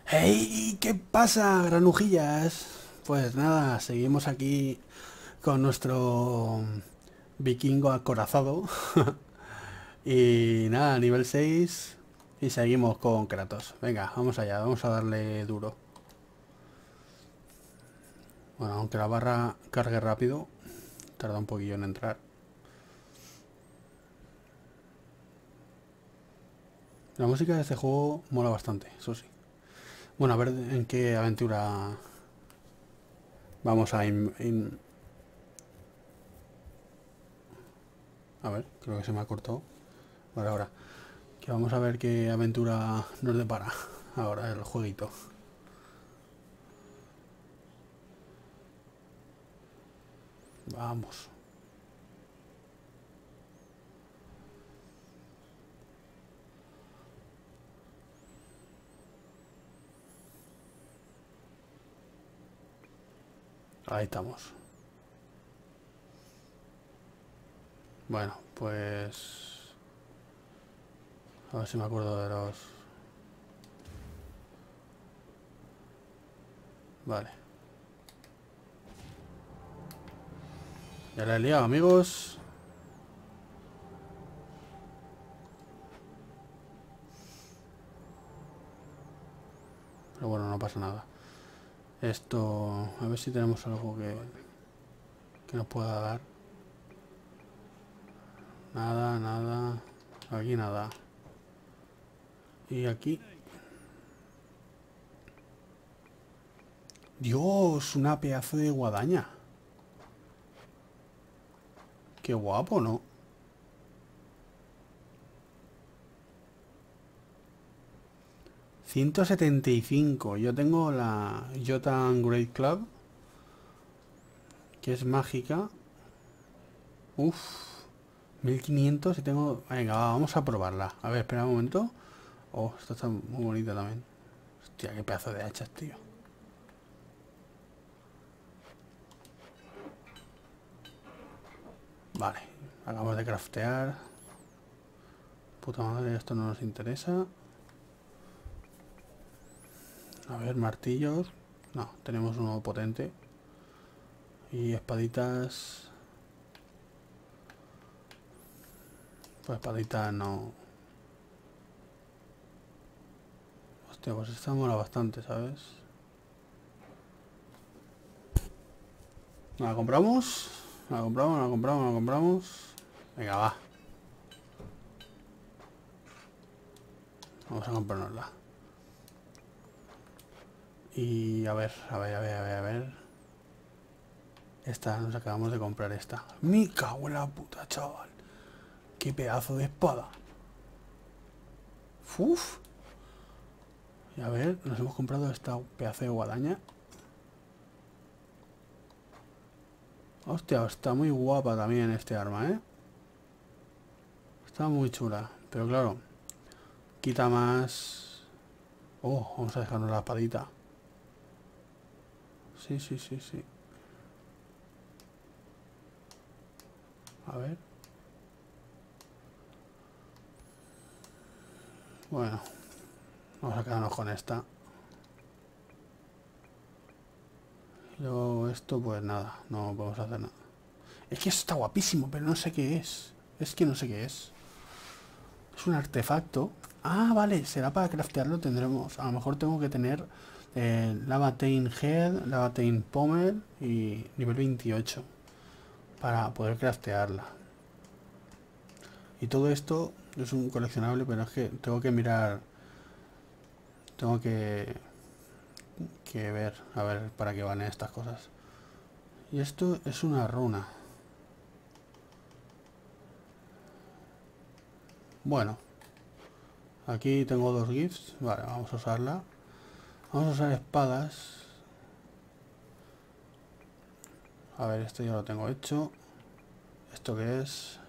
¡Hey! ¿Qué pasa, granujillas? Pues nada, seguimos aquí con nuestro vikingo acorazado. Y nada, nivel 6. Y seguimos con Kratos. Venga, vamos allá, vamos a darle duro. Bueno, aunque la barra cargue rápido, tarda un poquillo en entrar. La música de este juego mola bastante, eso sí. Bueno, a ver en qué aventura vamos a A ver, creo que se me ha cortado. Vale, ahora. Que vamos a ver qué aventura nos depara ahora el jueguito. Vamos. Ahí estamos. Bueno, pues... A ver si me acuerdo de los... Vale. Ya la he liado, amigos. Pero bueno, no pasa nada. Esto... A ver si tenemos algo que nos pueda dar. Nada, nada. Aquí nada. Y aquí... Dios, una pedazo de guadaña. Qué guapo, ¿no? 175. Yo tengo la Jotan Great Club, que es mágica. Uf, 1500 y tengo... Venga, vamos a probarla. A ver, espera un momento. Oh, esta está muy bonita también. Hostia, qué pedazo de hachas, tío. Vale, acabamos de craftear. Puta madre, esto no nos interesa. A ver, martillos. No, tenemos uno potente. Y espaditas. Pues espaditas no. Hostia, pues esta mola bastante, ¿sabes? ¿La compramos? ¿La compramos? ¿La compramos? ¿La compramos? Venga, va. Vamos a comprárnosla. Y a ver, a ver, a ver, a ver, a ver. Esta, nos acabamos de comprar esta. Me cago en la puta, chaval. Qué pedazo de espada. Uf. Y a ver, nos hemos comprado esta pedazo de guadaña. Hostia, está muy guapa también este arma, ¿eh? Está muy chula. Pero claro, quita más... Oh, vamos a dejarnos la espadita. Sí, sí, sí, sí. A ver. Bueno, vamos a quedarnos con esta. Luego esto, pues nada, no podemos hacer nada. Es que eso está guapísimo, pero no sé qué es. Es que no sé qué es. Es un artefacto. Ah, vale, será para craftearlo tendremos... A lo mejor tengo que tener Lavatain Head, Lavatain Pommel y nivel 28 para poder craftearla. Y todo esto es un coleccionable, pero es que tengo que mirar... Tengo que ver, a ver para qué van estas cosas. Y esto es una runa. Bueno, aquí tengo dos gifts. Vale, vamos a usarla. Vamos a usar espadas. A ver, esto ya lo tengo hecho. ¿Esto qué es?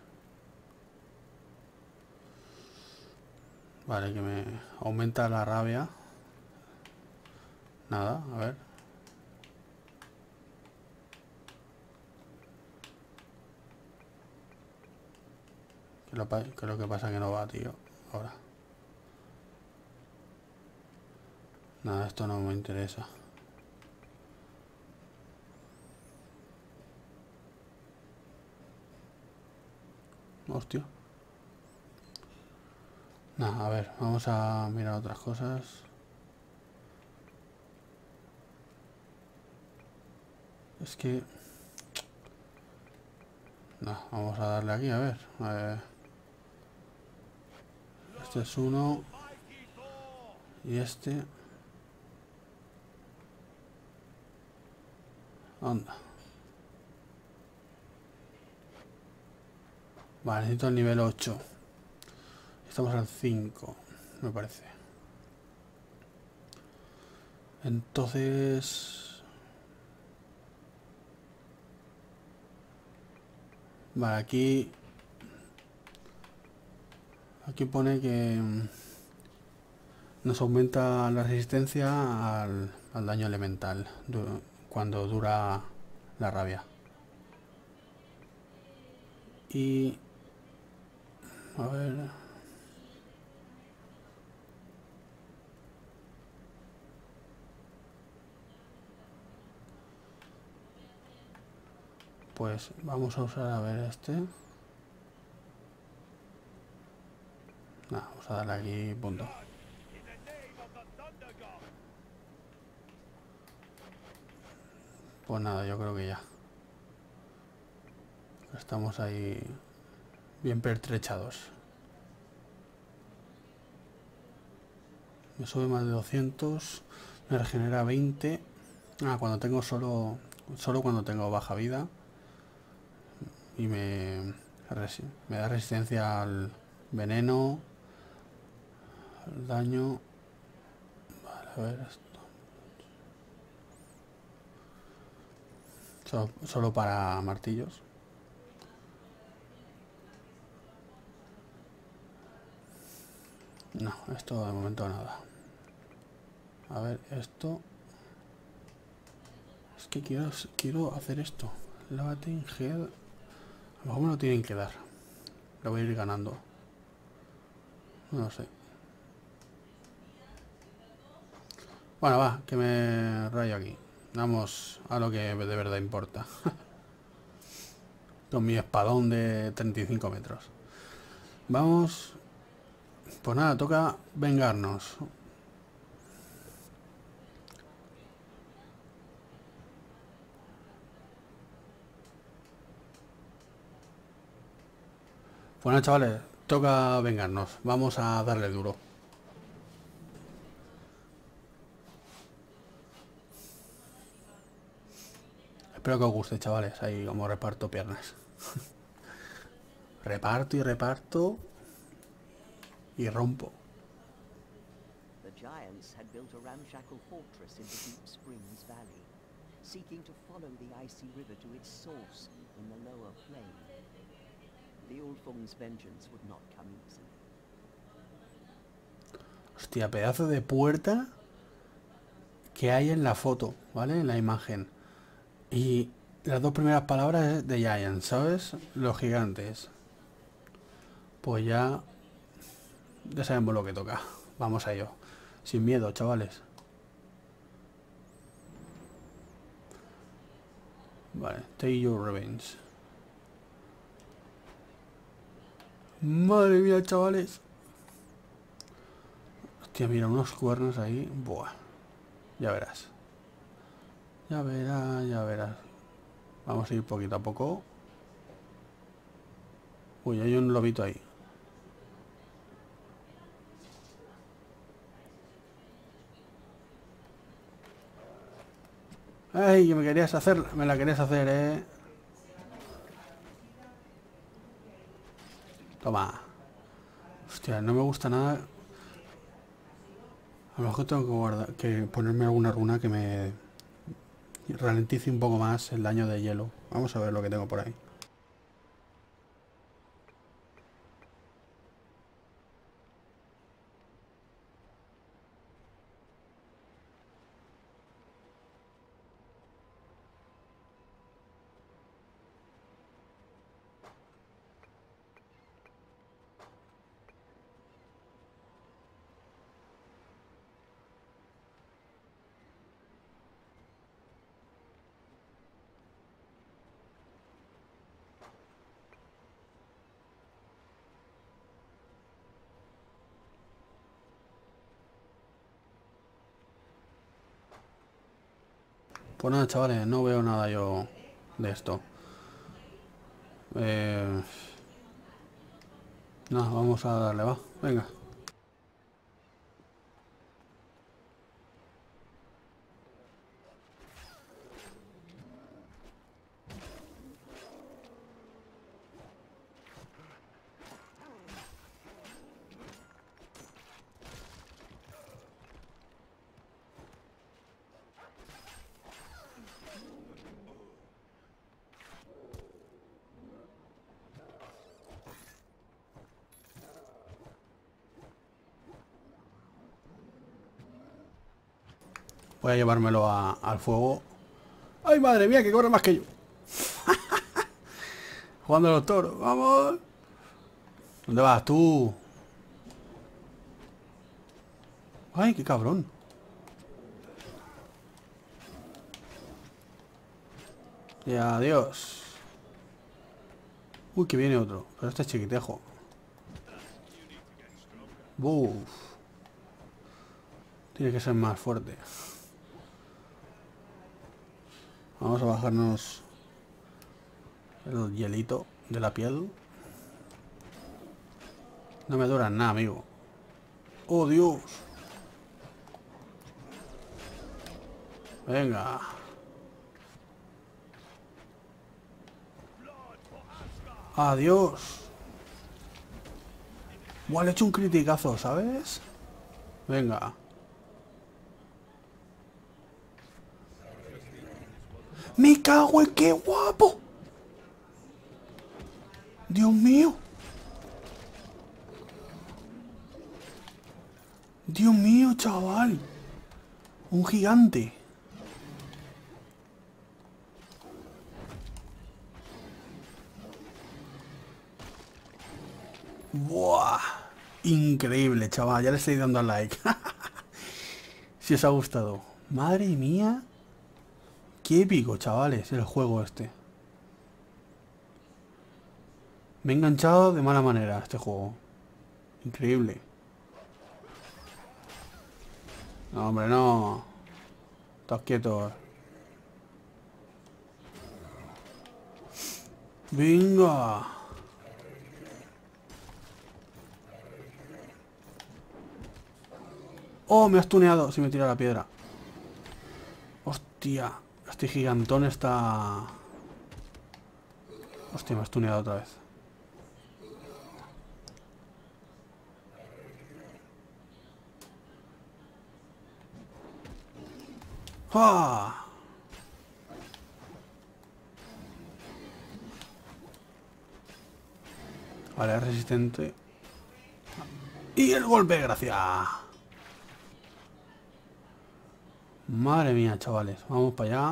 Vale, que me aumenta la rabia. Nada, a ver. ¿Qué es lo que pasa que no va, tío? Ahora. Nada, esto no me interesa. Hostia. Nada, a ver, vamos a mirar otras cosas. Es que... No, vamos a darle aquí, a ver. Este es uno. Y este... Anda. Vale, necesito el nivel 8. Estamos al 5, me parece. Entonces... Vale, aquí... Aquí pone que... Nos aumenta la resistencia al daño elemental cuando dura la rabia. Y... A ver... Pues vamos a usar, a ver, este. Nada, vamos a darle aquí, punto. Pues nada, yo creo que ya. Estamos ahí bien pertrechados. Me sube más de 200. Me regenera 20. Ah, cuando tengo solo cuando tengo baja vida. Y me da resistencia al veneno, al daño. Vale, a ver esto. Solo para martillos. No, esto de momento nada. A ver, esto... Es que quiero hacer esto. Lavating Head. A lo mejor me lo tienen que dar. Lo voy a ir ganando. No lo sé. Bueno, va, que me rayo aquí. Vamos a lo que de verdad importa. Con mi espadón de 35 metros. Vamos. Pues nada, toca vengarnos. Bueno, chavales, toca vengarnos. Vamos a darle duro. Espero que os guste, chavales. Ahí como reparto piernas. Reparto y reparto. Y rompo. The giants had built a ramshackle fortress in the deep Springs Valley, seeking to follow the icy river to its source in the lower plain. The Ulfung's vengeance would not come easily. Hostia, pedazo de puerta que hay en la foto, ¿vale? En la imagen. Y las dos primeras palabras es de Giants, ¿sabes? Los gigantes. Pues ya sabemos lo que toca. Vamos a ello. Sin miedo, chavales. Vale, take your revenge. Madre mía, chavales. Hostia, mira, unos cuernos ahí. Buah. Ya verás. Ya verás, ya verás. Vamos a ir poquito a poco. Uy, hay un lobito ahí. ¡Ay! Que me querías hacer. Me la querías hacer, ¿eh? Toma. Hostia, no me gusta nada. A lo mejor tengo que que ponerme alguna runa que me ralentice un poco más el daño de hielo. Vamos a ver lo que tengo por ahí. Pues nada, chavales, no veo nada yo de esto. Nada, vamos a darle, va. Venga. Voy a llevármelo al fuego. ¡Ay, madre mía, que corre más que yo! Jugando a los toros, ¡vamos! ¿Dónde vas tú? ¡Ay, qué cabrón! Y adiós. Uy, que viene otro. Pero este es chiquitejo. Buf. Tiene que ser más fuerte. Vamos a bajarnos el hielito de la piel. No me duran nada, amigo. ¡Oh, Dios! Venga. Adiós. Buah, le he hecho un criticazo, ¿sabes? Venga. ¡Me cago en qué guapo! ¡Dios mío! ¡Dios mío, chaval! Un gigante. ¡Buah! Increíble, chaval. Ya le estoy dando al like. Si os ha gustado. Madre mía. Qué épico, chavales, el juego este. Me he enganchado de mala manera a este juego. Increíble. No, hombre, no. Estás quieto. Venga. Oh, me has tuneado si me tira la piedra. Hostia. Este gigantón está... Hostia, me has tuneado otra vez. ¡Ah! Vale, es resistente. Y el golpe, gracias. Madre mía, chavales. Vamos para allá.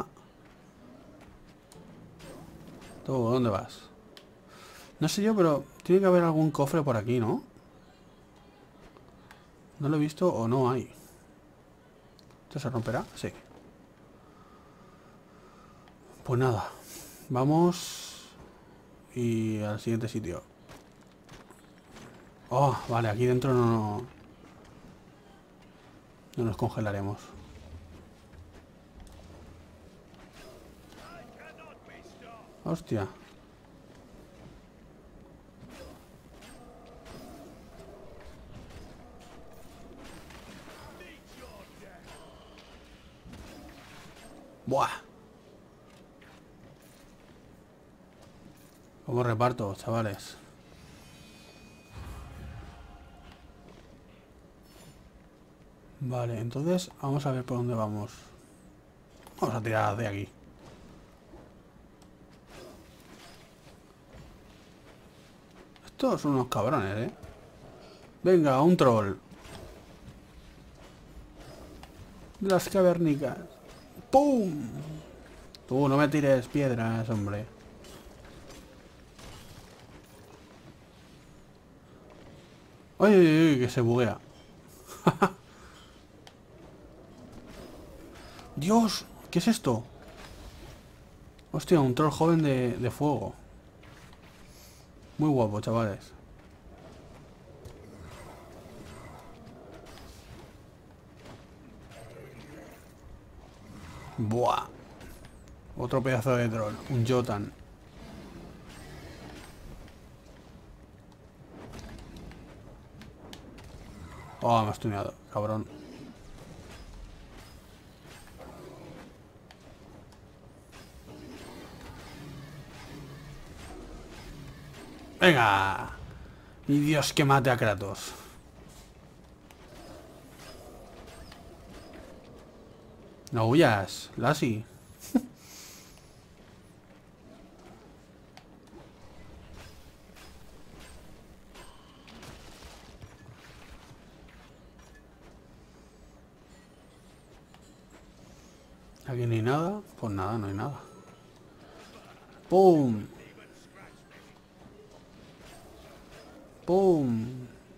¿Tú dónde vas? No sé yo, pero tiene que haber algún cofre por aquí, ¿no? No lo he visto o no hay. ¿Esto se romperá? Sí. Pues nada. Vamos. Y al siguiente sitio. Oh, vale, aquí dentro no nos congelaremos. Hostia. Buah. ¿Cómo reparto, chavales? Vale, entonces vamos a ver por dónde vamos. Vamos a tirar de aquí. Estos son unos cabrones, ¿eh? Venga, un troll. De las cavernicas. ¡Pum! Tú, no me tires piedras, hombre. ¡Ay, ay, ay! Que se buguea. Dios, ¿qué es esto? Hostia, un troll joven de fuego. Muy guapo, chavales. Buah. Otro pedazo de troll. Un Jotan. Oh, me has tuneado, cabrón. ¡Venga! Y Dios que mate a Kratos. No huyas, Lassie. Aquí no hay nada. Pues nada, no hay nada. ¡Pum! ¡Pum!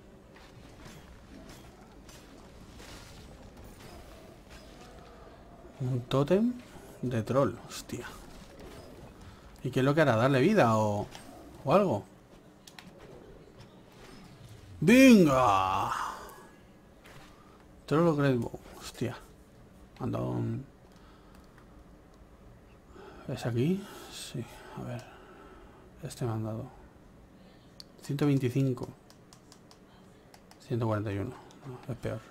Un tótem de troll, hostia. ¿Y qué es lo que hará? ¿Darle vida o algo? ¡Venga! Troll Great Bow, hostia. Anda un... ¿Es aquí? Sí, a ver. Este me han dado 125. 141. No, es peor.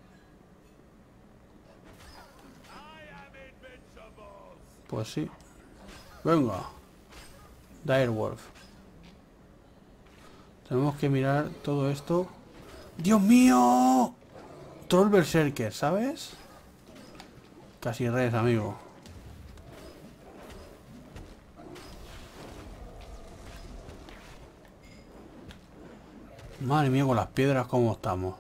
Pues sí. Venga. Direwolf. Tenemos que mirar todo esto. ¡Dios mío! Troll Berserker, ¿sabes? Casi res, amigo. Madre mía, con las piedras cómo estamos.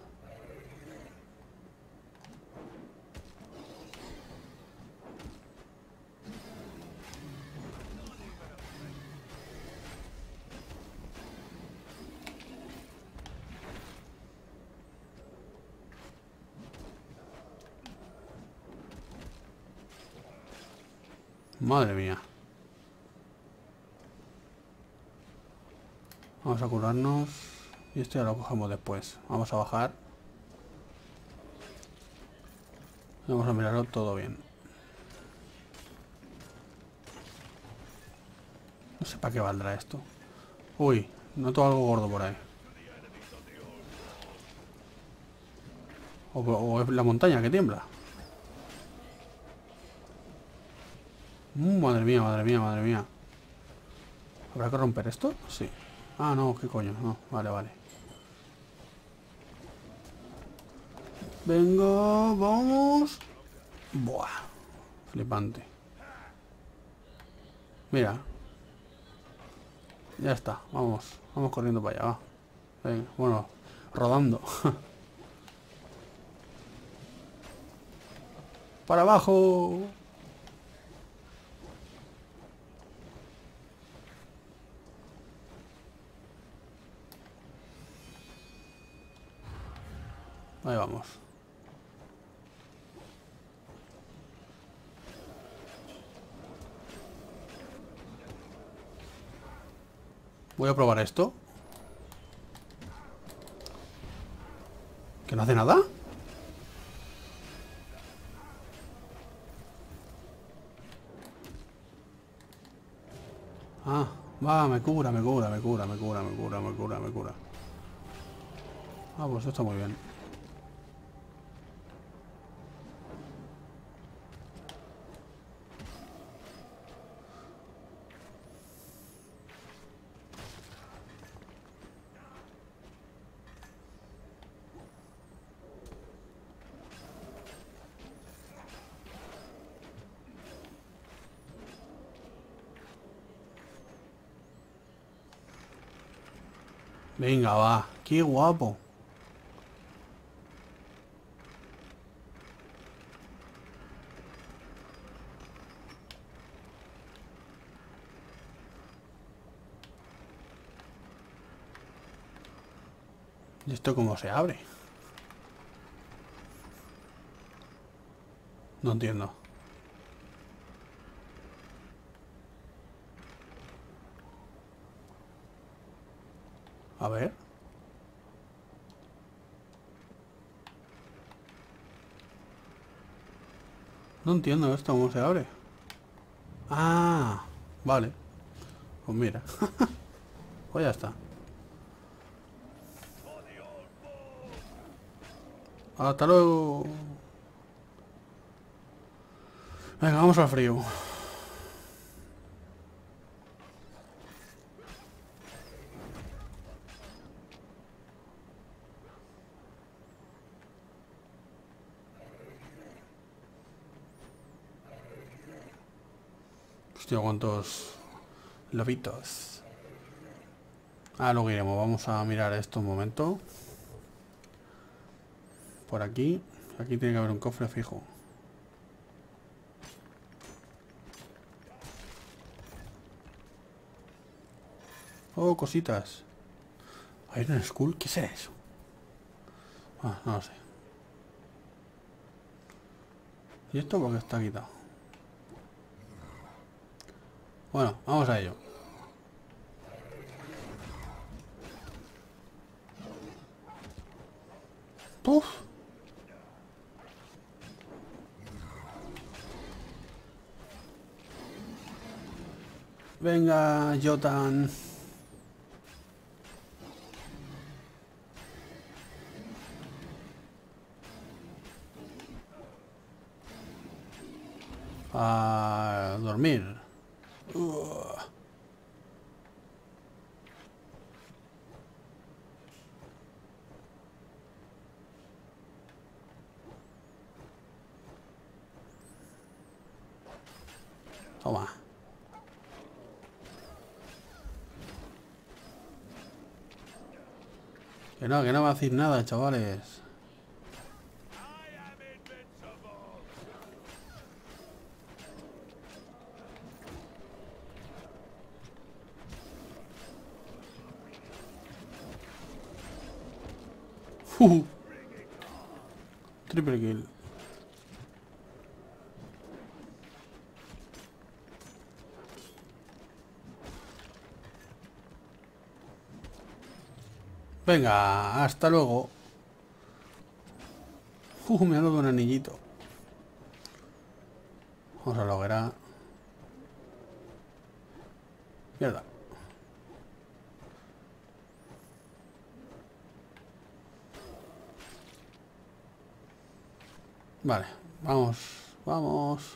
Madre mía. Vamos a curarnos. Y esto ya lo cogemos después. Vamos a bajar. Vamos a mirarlo todo bien. No sé para qué valdrá esto. Uy, noto algo gordo por ahí. O es la montaña que tiembla. Madre mía, madre mía, madre mía. ¿Habrá que romper esto? Sí. Ah, no, qué coño. No, vale, vale. Venga, vamos. Buah. Flipante. Mira. Ya está, vamos. Vamos corriendo para allá, va. Venga, bueno, rodando. ¡Para abajo! Ahí vamos. Voy a probar esto. ¿Que no hace nada? Ah, va, me cura, me cura, me cura, me cura, me cura, me cura, me cura. Ah, pues esto está muy bien. Venga, va. Qué guapo. ¿Y esto cómo se abre? No entiendo. A ver. No entiendo esto cómo se abre. Ah, vale. Pues mira. Pues ya está. Hasta luego. Venga, vamos al frío. Hostia, cuántos lobitos. Ah, luego iremos. Vamos a mirar esto un momento. Por aquí. Aquí tiene que haber un cofre fijo. Oh, cositas. Iron Skull, ¿qué será eso? Ah, no lo sé. ¿Y esto por qué está quitado? Bueno, vamos a ello. ¡Puf! Venga, Jotan. A dormir. Toma. Que no me va a decir nada, chavales. Triple kill. Venga, hasta luego. Me ha dado un anillito. Vamos a la hoguera. Mierda. Vale, vamos, vamos.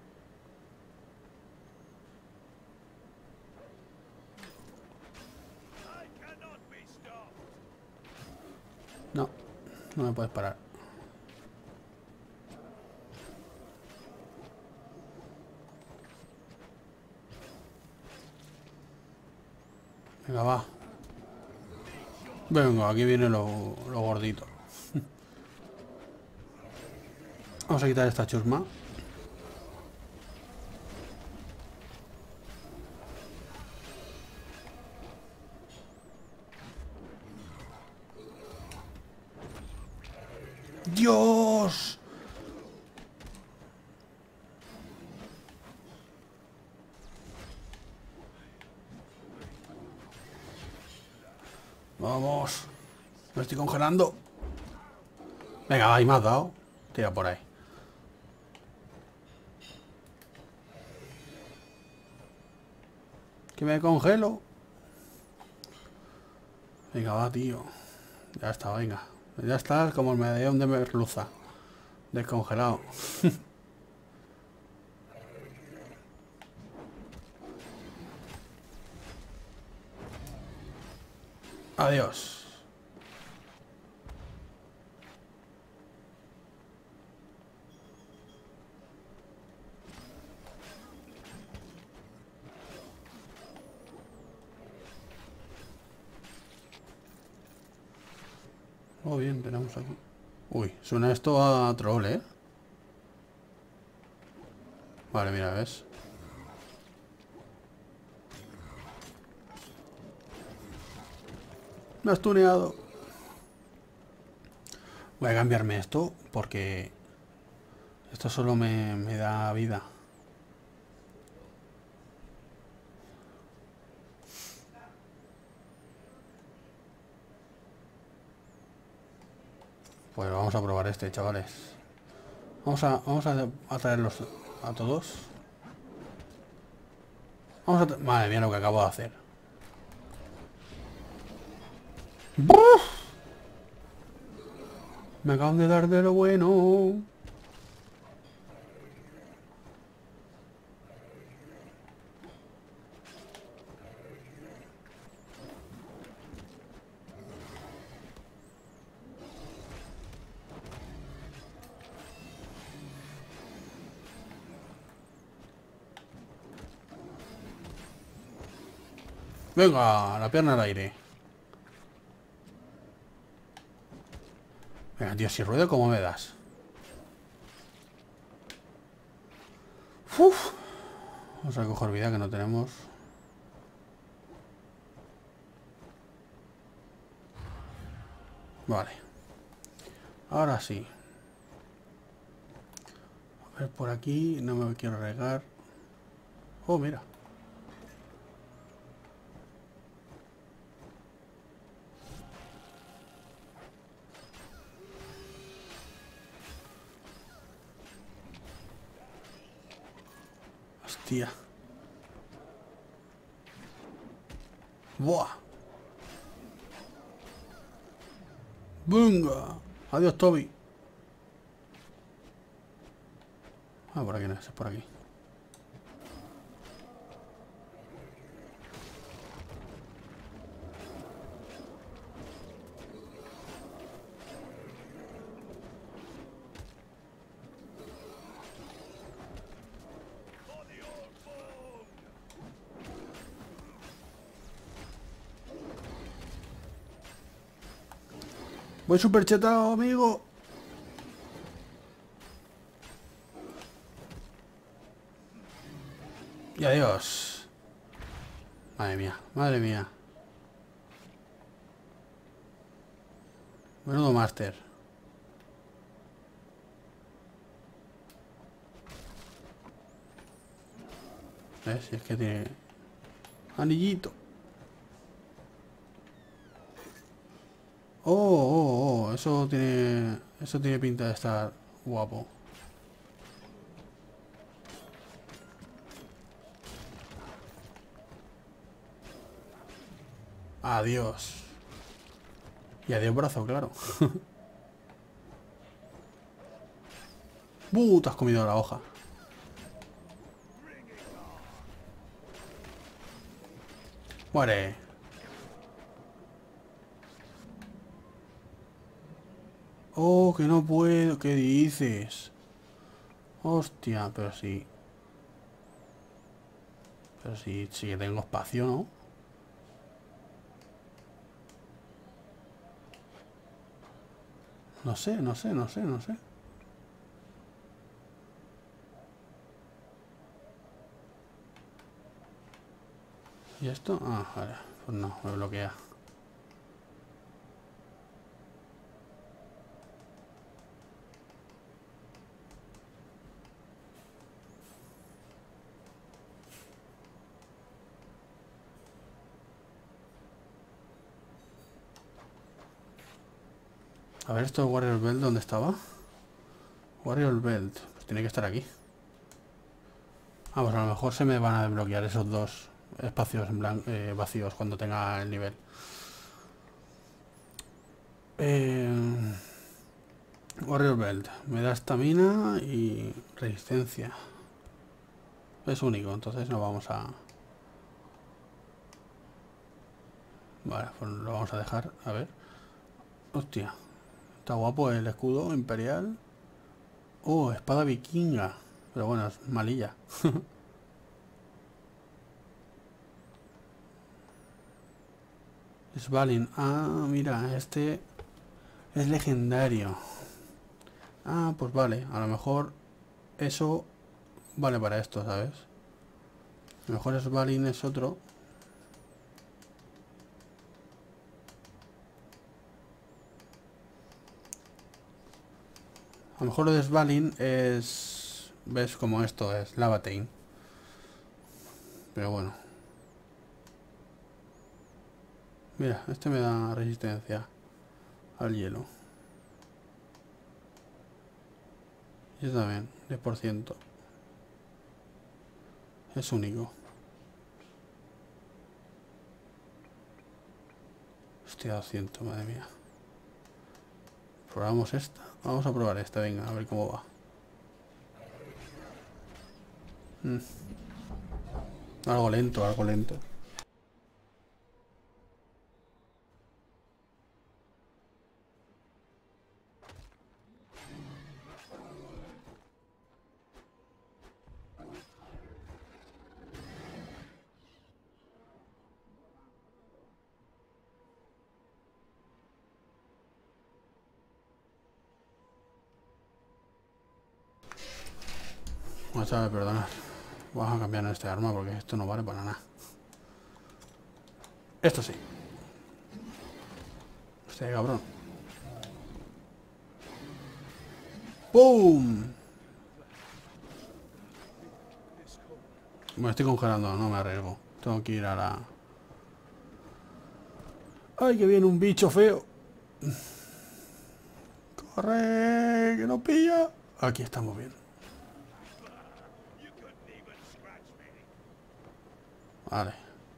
No, no me puedes parar. Venga, va. Venga, aquí viene lo gordito. Vamos a quitar esta chusma. ¡Dios! Vamos. Me estoy congelando. Venga, ahí me has dado. Tira por ahí. Que me congelo. Venga, va, tío. Ya está, venga. Ya está como el medallón de merluza. Descongelado. Adiós. Oh, bien, tenemos aquí. Uy, suena esto a troll, ¿eh? Vale, mira, ¿ves? Me has tuneado. Voy a cambiarme esto porque esto solo me da vida. Pues vamos a probar este, chavales. Vamos a traerlos a todos. Madre mía lo que acabo de hacer. ¡Buf! Me acaban de dar de lo bueno. Venga, la pierna al aire. Venga, tío, si ruedo, ¿cómo me das? Uf. Vamos a coger vida que no tenemos. Vale. Ahora sí. A ver, por aquí no me quiero regar. Oh, mira. Hostia. Buah. Venga. Adiós, Toby. Ah, por aquí no es, por aquí. Voy super chetado, amigo. Y adiós. Madre mía, madre mía. Menudo máster. ¿Ves? Si es que tiene... Anillito. Oh, eso tiene... Eso tiene pinta de estar guapo. Adiós. Y adiós brazo, claro. Te has comido la hoja. Muere. Oh, que no puedo. ¿Qué dices? Hostia, pero sí. Pero sí, sí que tengo espacio, ¿no? No sé, no sé, no sé, no sé. ¿Y esto? Ah, vale. Pues no, me bloquea. A ver, esto de Warrior Belt, ¿dónde estaba? Warrior Belt. Pues tiene que estar aquí. Ah, pues a lo mejor se me van a desbloquear esos dos espacios en vacíos cuando tenga el nivel. Warrior Belt. Me da estamina y resistencia. Es único, entonces no vamos a... Vale, pues lo vamos a dejar. A ver. Hostia. Está guapo el escudo imperial. Oh, espada vikinga. Pero bueno, es malilla. Svalin. Ah, mira, este es legendario. Ah, pues vale. A lo mejor eso vale para esto, ¿sabes? A lo mejor Svalin es otro. A lo mejor lo de Svalin es... ¿Ves como esto es? Lavatein. Pero bueno. Mira, este me da resistencia al hielo. Y este también, 10%. Es único. Hostia, 200, madre mía. Probamos esta. Vamos a probar esta, venga, a ver cómo va. Algo lento, algo lento. Vamos a ver, perdonad. Vamos a cambiar este arma porque esto no vale para nada. Esto sí. Hostia, cabrón. ¡Pum! Me estoy congelando, no me arriesgo. Tengo que ir a la... ¡Ay, que viene un bicho feo! ¡Corre! ¡Que nos pilla! Aquí estamos bien. Vale.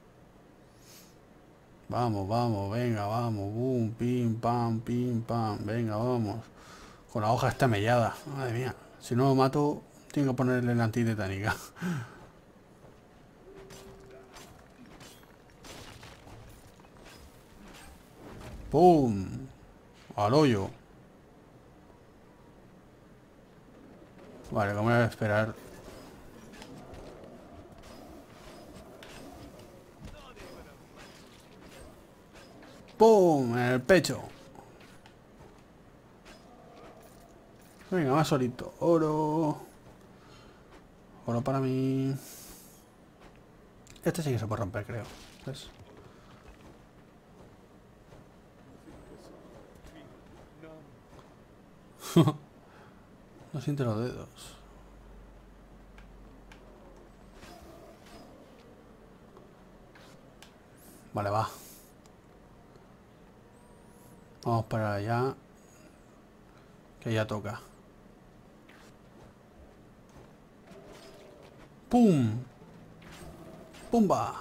Vamos, vamos, venga, vamos. Boom, pim, pam, pim, pam. Venga, vamos. Con la hoja está mellada. Madre mía. Si no lo mato, tengo que ponerle la antitetánica. ¡Pum! Al hoyo. Vale, como voy a esperar. ¡Pum! En el pecho. Venga, más solito. Oro. Oro para mí. Este sí que se puede romper, creo. ¿Ves? No siente los dedos. Vale, va. Vamos para allá. Que ya toca. ¡Pum! ¡Pumba!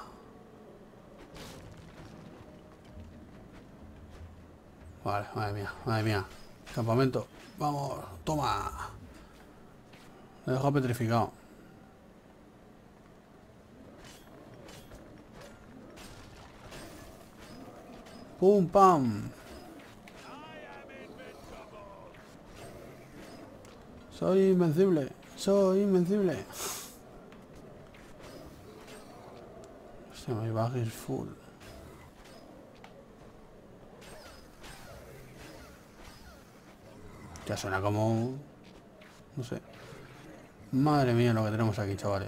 Vale, madre mía, madre mía. Campamento. Vamos, toma. Me he dejado petrificado. ¡Pum, pam! Soy invencible. Soy invencible. Hostia, mi bag es full. Ya suena como... No sé. Madre mía lo que tenemos aquí, chavales.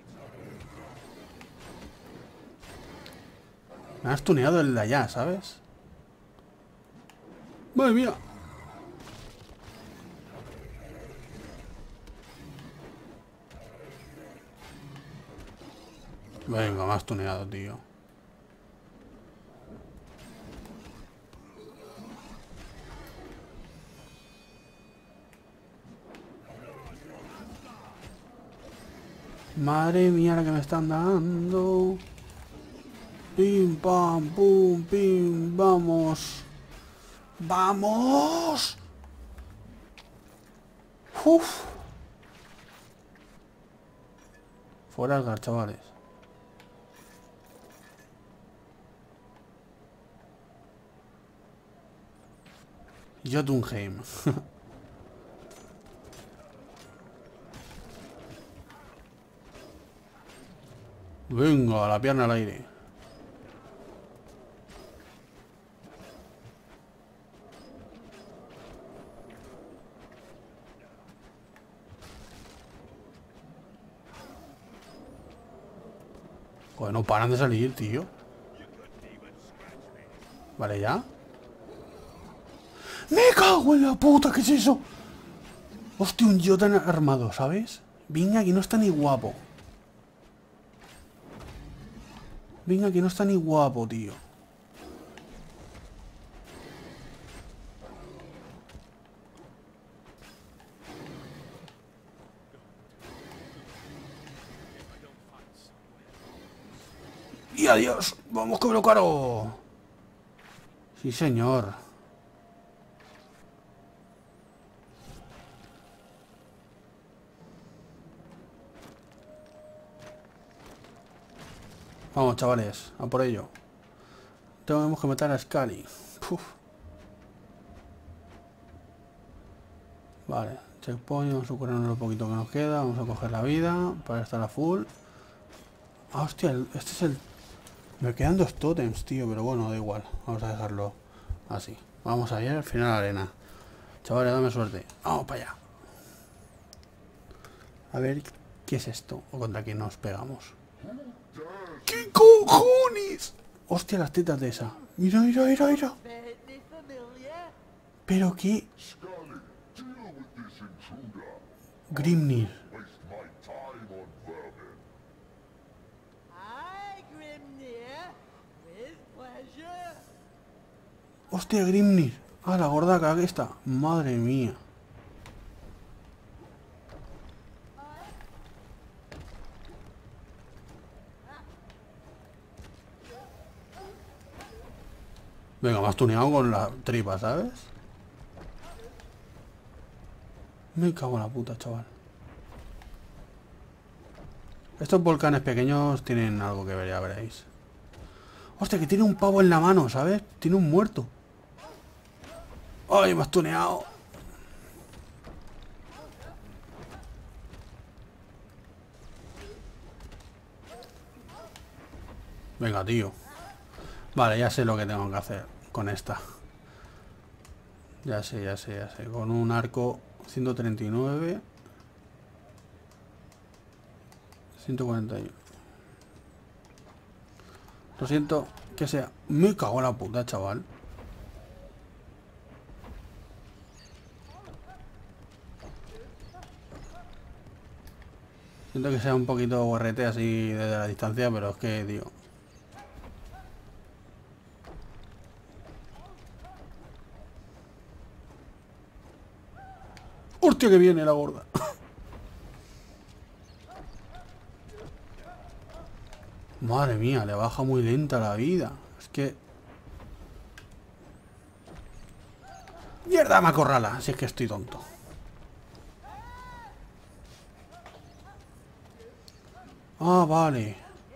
Me has tuneado el de allá, ¿sabes? Madre mía. Venga, me has tuneado, tío. Madre mía la que me están dando. Pim, pam, pum, pim. Vamos. ¡Vamos! ¡Uf! Fuera Asgard, chavales. Jotunheim. Venga, la pierna al aire. Joder, no paran de salir, tío. Vale, ya. ¡Me cago en la puta! ¿Qué es eso? Hostia, un Jotun armado, ¿sabes? Venga, que no está ni guapo. Venga, que no está ni guapo, tío. Y adiós. Vamos, que me lo caro. Sí, señor. Vamos, chavales, a por ello. Tenemos que matar a Scully. Puf. Vale, checkpoint, vamos a curarnos lo poquito que nos queda. Vamos a coger la vida para estar a full. Ah, hostia, este es el... Me quedan 2 tótems, tío, pero bueno, da igual. Vamos a dejarlo así. Vamos a ir al final a la arena. Chavales, dame suerte. Vamos para allá. A ver, ¿qué es esto? ¿O contra quién nos pegamos? ¿Qué cojones? Hostia, las tetas de esa. Mira, mira, mira, mira. Vaguely familiar. Pero qué... Scully, deal with this intruder. Grimnir. Waste my time on vermin. Aye, Grimnir. With pleasure. Hostia, Grimnir. Ah, la gordaca que está. Madre mía. Venga, me has tuneado con la tripa, ¿sabes? Me cago en la puta, chaval. Estos volcanes pequeños tienen algo que ver, ya veréis. Hostia, que tiene un pavo en la mano, ¿sabes? Tiene un muerto. ¡Ay, me has tuneado! Venga, tío. Vale, ya sé lo que tengo que hacer con esta. Ya sé, ya sé, ya sé. Con un arco 139. 141. Lo siento, que sea. Me cago en la puta, chaval. Siento que sea un poquito guarrete así desde la distancia, pero es que, tío. ¡Hostia, que viene la gorda! Madre mía, le baja muy lenta la vida. Es que... ¡Mierda, me acorrala! Si es que estoy tonto. Ah, vale.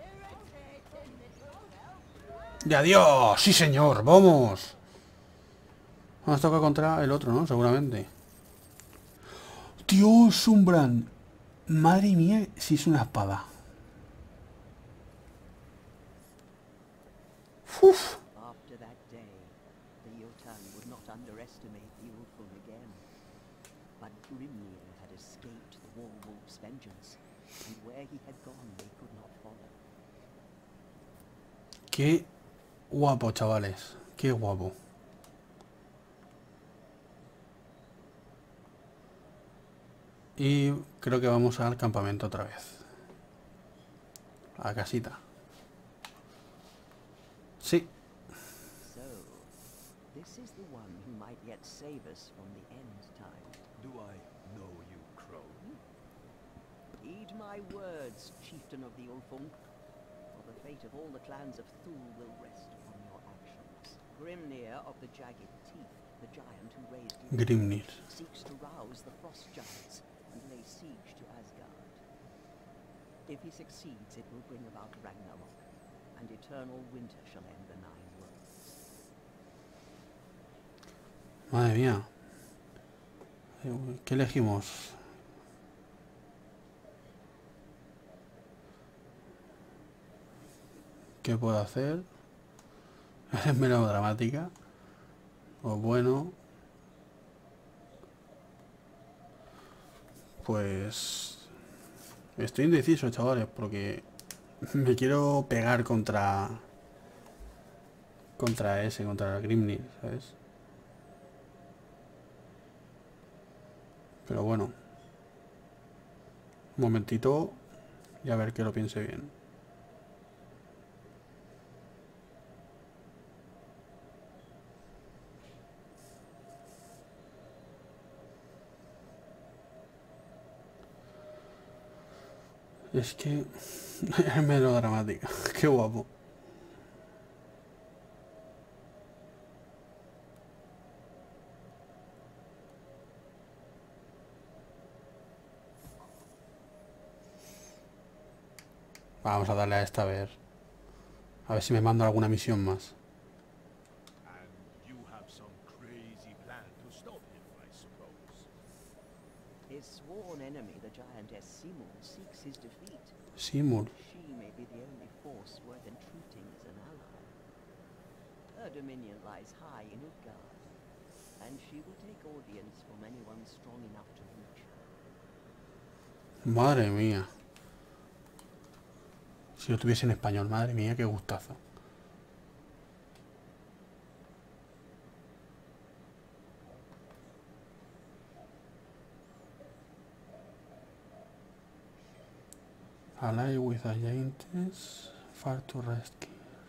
¡Y adiós! ¡Sí, señor! ¡Vamos! Nos toca contra el otro, ¿no? Seguramente. ¡Dios, Umbran! Madre mía, si es una espada. ¡Uf! After that day, the Jotun would not underestimate the Ulfung again. But Grimnir had escaped the Warwolf's vengeance, and where he had gone they could not follow. Qué guapo, chavales. Qué guapo. Y creo que vamos al campamento otra vez. A la casita. Sí. So, this is the one who might yet save us from the end time. Do I know you, crone? Heed my words, chieftain of the Ulfung, for the fate of all the clans of Thul will rest upon your actions. Grimnir of the Jagged Teeth, the giant who raised him, Grimnir. seeks to rouse the Frost Giants and lay siege to Asgard. If he succeeds, it will bring about Ragnarok, and eternal winter shall end the Nine Worlds. Madre mía. ¿Qué elegimos? ¿Qué puedo hacer? ¿Es melodramática? O bueno... Pues... Estoy indeciso, chavales, porque... Me quiero pegar contra... Contra el Grimnir, ¿sabes? Pero bueno. Un momentito. Y a ver que lo piense bien. Es que... es melodramática. Qué guapo. Vamos a darle a esta a ver. A ver si me mando alguna misión más. And you have some crazy plan to stop him, I suppose. His sworn enemy, the giantess Simul, seeks his defeat. Simul. She may be the only force worth entreating as an ally. Her dominion lies high in Utgard, and she will take audience from anyone strong enough to reach her. Madre mía. Si lo tuviese en español, madre mía, qué gustazo. Ally with a giantess, far to rescue.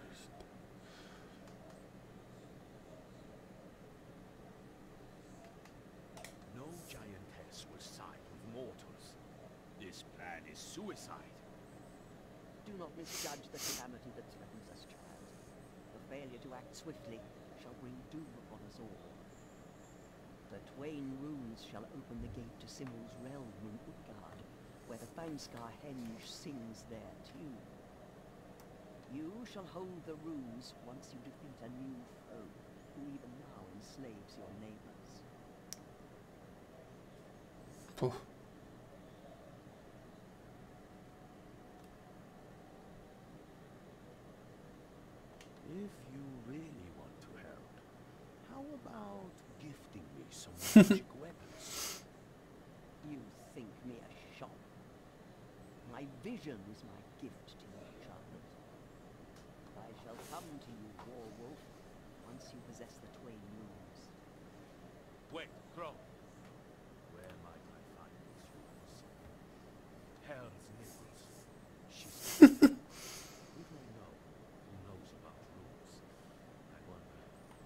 No giantess will side with mortals. This plan is suicide. Do not misjudge the calamity that threatens us, child. The failure to act swiftly shall bring doom upon us all. The Twain runes shall open the gate to Simul's realm in Utgard, where the Fangskar Henge sings their tune. You shall hold the runes once you defeat a new foe, who even now enslaves your neighbors. Puf. If you really want to help, how about gifting me some magic weapons? You think me a shop? My vision is my gift to you, child. I shall come to you, Warwolf, once you possess the Twain runes. Wait, Crow. Where might I find these runes? Hell's nipples. She's if I know who knows about runes, I wonder.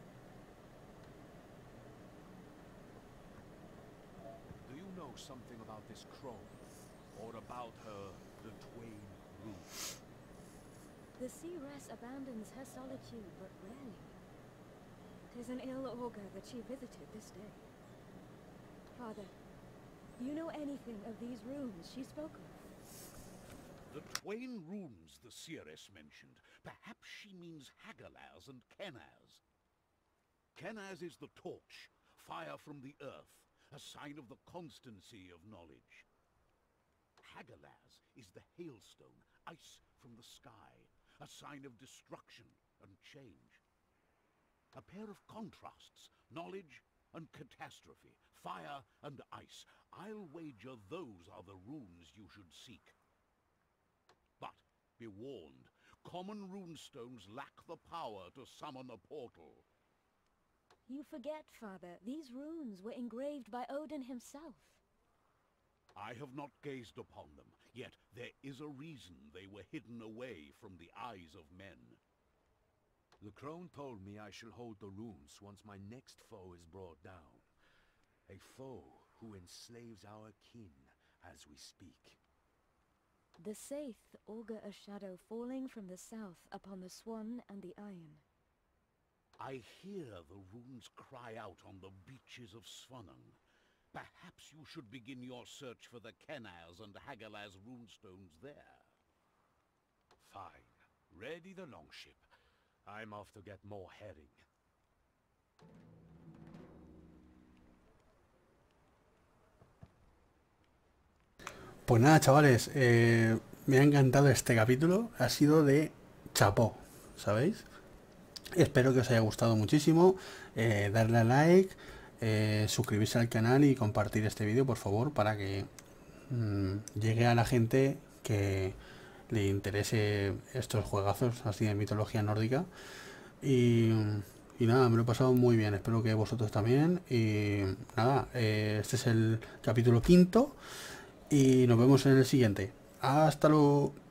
Do you know something about this Crow? Or about her, the Twain runes? The seeress abandons her solitude but rarely. 'Tis an ill augur that she visited this day. Father, do you know anything of these runes she spoke of? The Twain runes the seeress mentioned. Perhaps she means Hagalaz and Kenaz. Kenaz is the torch, fire from the earth, a sign of the constancy of knowledge. Hagalaz is the hailstone, ice from the sky, a sign of destruction and change. A pair of contrasts, knowledge and catastrophe, fire and ice. I'll wager those are the runes you should seek. But be warned, common runestones lack the power to summon a portal. You forget, Father, these runes were engraved by Odin himself. I have not gazed upon them, yet there is a reason they were hidden away from the eyes of men. The crone told me I shall hold the runes once my next foe is brought down. A foe who enslaves our kin as we speak. The Saith augur a shadow falling from the south upon the Swan and the Iron. I hear the runes cry out on the beaches of Svanung. Perhaps you should begin your search for the Kenaz and Hagalaz runestones there. Fine. Ready the longship. I'm off to get more herring. Pues nada, chavales, me ha encantado este capítulo, ha sido de chapó, ¿sabéis? Espero que os haya gustado muchísimo, darle a like, suscribirse al canal y compartir este vídeo, por favor, para que llegue a la gente que le interese estos juegazos así de mitología nórdica. Y nada, me lo he pasado muy bien, espero que vosotros también. Y nada, este es el capítulo 5 y nos vemos en el siguiente. Hasta luego.